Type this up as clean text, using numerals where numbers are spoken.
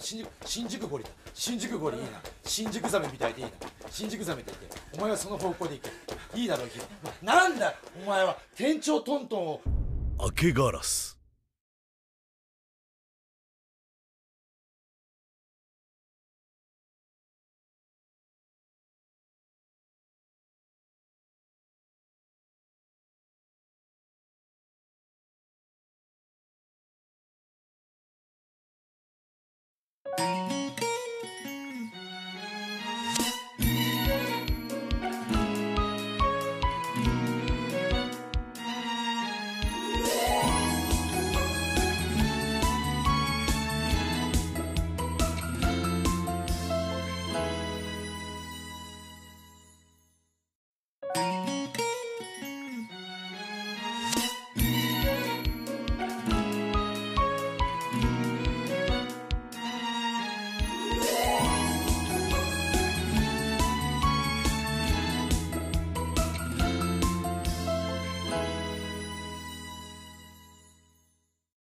新宿ゴリだ。新宿ゴリいいな。新宿ザメみたいでいいな。新宿ザメって言って、お前はその方向で行け。いいだろう、ヒロ。なんだお前は店長トントンを。 明けガラス。